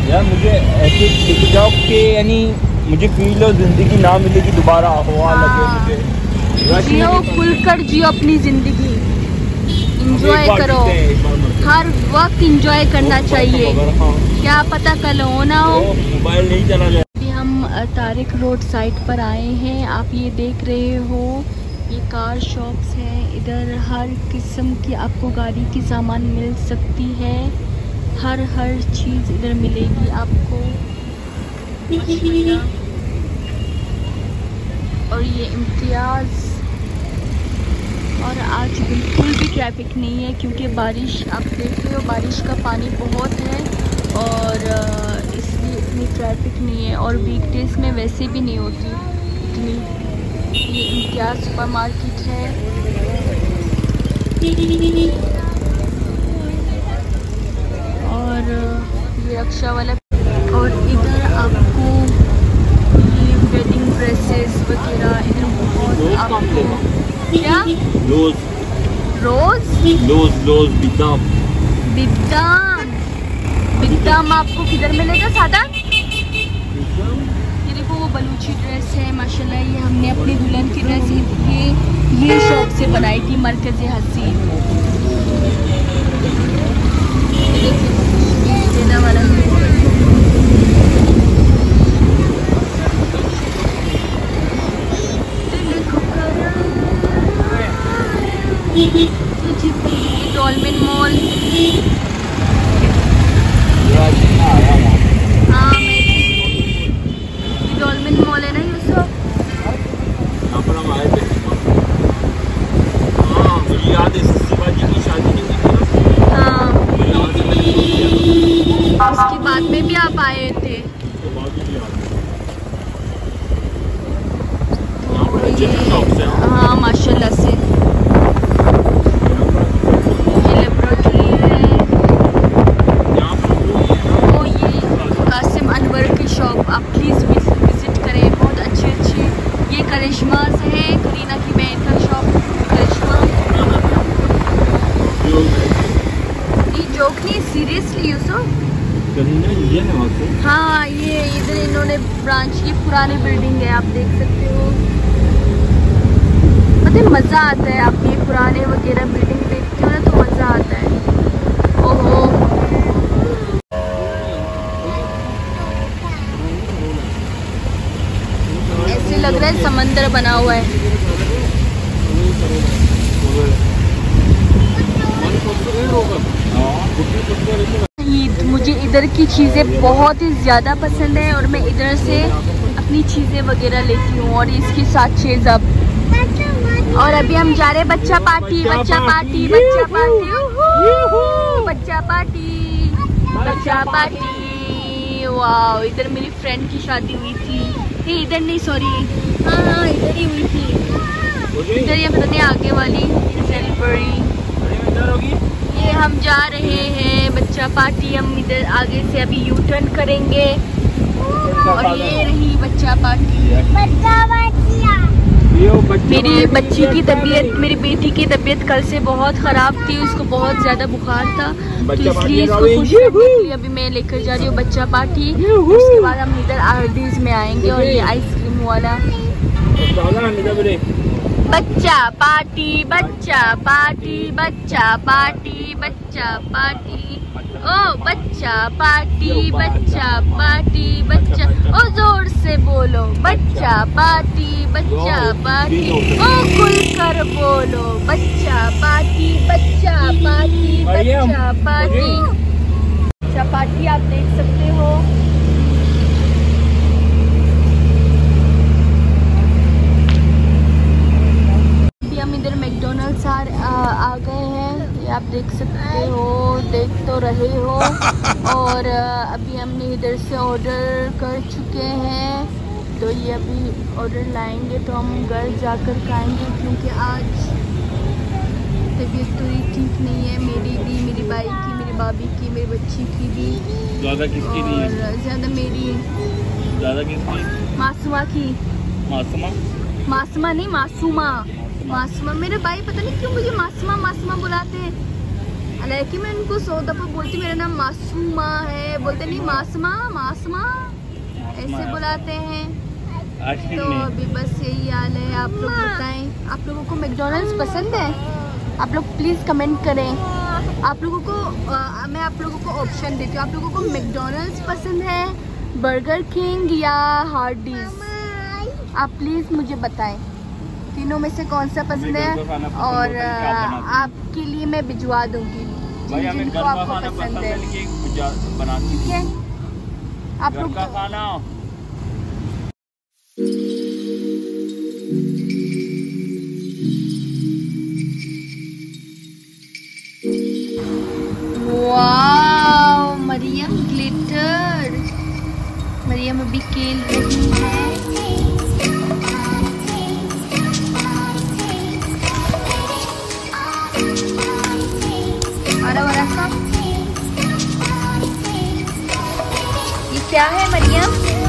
यार मुझे ऐसे टिक जाओ कि यानी मुझे फील हो जिंदगी ना मिलेगी दोबारा, हवा लगे मुझे। जियो, खुलकर जियो अपनी जिंदगी, इंजॉय करो, हर वक्त इंजॉय करना चाहिए। क्या पता कल हो ना हो, मोबाइल नहीं चला जाए। अभी हम तारिक रोड साइड पर आए हैं। आप ये देख रहे हो, ये कार शॉप्स हैं। इधर हर किस्म की आपको गाड़ी की सामान मिल सकती है। हर चीज़ इधर मिलेगी आपको। और ये इम्तियाज़, और आज बिल्कुल भी ट्रैफिक नहीं है क्योंकि बारिश, आप देख रहे हो बारिश का पानी बहुत है और इसलिए इतनी ट्रैफिक नहीं है। और वीकडेज में वैसे भी नहीं होती इतनी। ये इम्तियाज़ सुपर मार्केट है। और ये रक्षा वाला, और इधर आपको ये वेडिंग ड्रेसेस वगैरह इधर बहुत आपको। क्या रोज बिदाम बिदाम आपको किधर मिलेगा सादा? ये देखो वो बलूची ड्रेस है माशाल्लाह। ये हमने अपनी दुल्हन की ड्रेस ये शॉप से बनाई थी, मरकज़ हसीन। वाला डॉल्फिन मॉल। हाँ डॉल्फिन मॉल है ना यूसुफ? मुझे याद है शिवाजी की शादी नहीं हुई थी। हाँ उसके बाद में भी आप आए थे। हाँ माशाल्लाह से ये लेबोरेटरी है। वो ये कासिम अनवर की शॉप, आप प्लीज़ विजिट करें, बहुत अच्छी। ये करिश्मा से है, करीना की बहन का शॉप करिश्मा। ये जोक नहीं, सीरियसली यूसुफ। हाँ ये इधर इन्होंने ब्रांच की पुरानी बिल्डिंग है, आप देख सकते हो। मतलब मज़ा आता है, आप ये पुराने वगैरह बिल्डिंग देखते हो ना तो मज़ा आता है। ओहो ऐसे लग रहा है समंदर बना हुआ है। मुझे इधर की चीज़ें बहुत ही ज़्यादा पसंद है और मैं इधर से अपनी चीज़ें वगैरह लेती हूँ। और इसके साथ चीज़ अब, और अभी हम जा रहे हैं बच्चा पार्टी। वाह, इधर मेरी फ्रेंड की शादी हुई थी। इधर नहीं, सॉरी, हाँ इधर ही हुई थी। इधर ये पता नहीं आगे वाली सेलिब्रेटी। ये हम जा रहे हैं बच्चा पार्टी। हम इधर आगे से अभी यू टर्न करेंगे। और ये रही बच्चा पार्टी। मेरी बच्ची की तबीयत, मेरी बेटी की तबीयत कल से बहुत ख़राब थी, उसको बहुत ज़्यादा बुखार था, तो इसलिए इसको खुश करने के लिए अभी मैं लेकर जा रही हूँ बच्चा पार्टी। उसके बाद हम इधर आरडीज में आएंगे। और ये आइसक्रीम वाला बच्चा पार्टी ओ बच्चा पार्टी ओ जोर से बोलो बच्चा पार्टी ओ खुल कर बोलो बच्चा पार्टी। आप देख सकते हो। हम इधर मैकडोनल्ड्स आ गए हैं, ये आप देख सकते हो, देख तो रहे हो। और अभी हमने इधर से ऑर्डर कर चुके हैं, तो ये अभी ऑर्डर लाएंगे तो हम घर जाकर खाएंगे, क्योंकि आज तबीयत थोड़ी ठीक नहीं है, मेरी भी, मेरी भाई की, मेरी भाभी की, मेरी बच्ची की भी। ज़्यादा किसकी नहीं है? ज़्यादा मेरी, ज़्यादा किसकी? मासूमा की। मासूमा नहीं, मासूमा। मेरे भाई पता नहीं क्यों मुझे मासूमा बुलाते हैं। हालांकि मैं इनको 100 दफ़ा बोलती मेरा नाम मासूमा है, बोलते नहीं मासमा मासमा ऐसे बुलाते हैं। तो अभी बस यही हाल है। आप लोग बताएं, आप लोगों को मैकडॉनल्ड्स पसंद है? आप लोग प्लीज़ कमेंट करें। आप लोगों को मैं आप लोगों को ऑप्शन देती हूँ। आप लोगों को मैकडॉनल्ड्स पसंद है, बर्गर किंग या हार्डीज? आप प्लीज़ मुझे बताएं तीनों में से कौन सा पसंद है, और आपके लिए मैं भिजवा दूंगी जिनको आपको पसंद है। ठीक है, आप लोग खाना। Wow, Maryam glitter. मरियम अभी खेल रही है। ये क्या है मरियम?